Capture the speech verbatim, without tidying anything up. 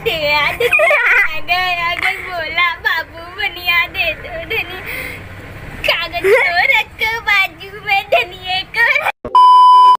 दे अगर अगर बोला बाबू बनिया दे दो धनी कागज और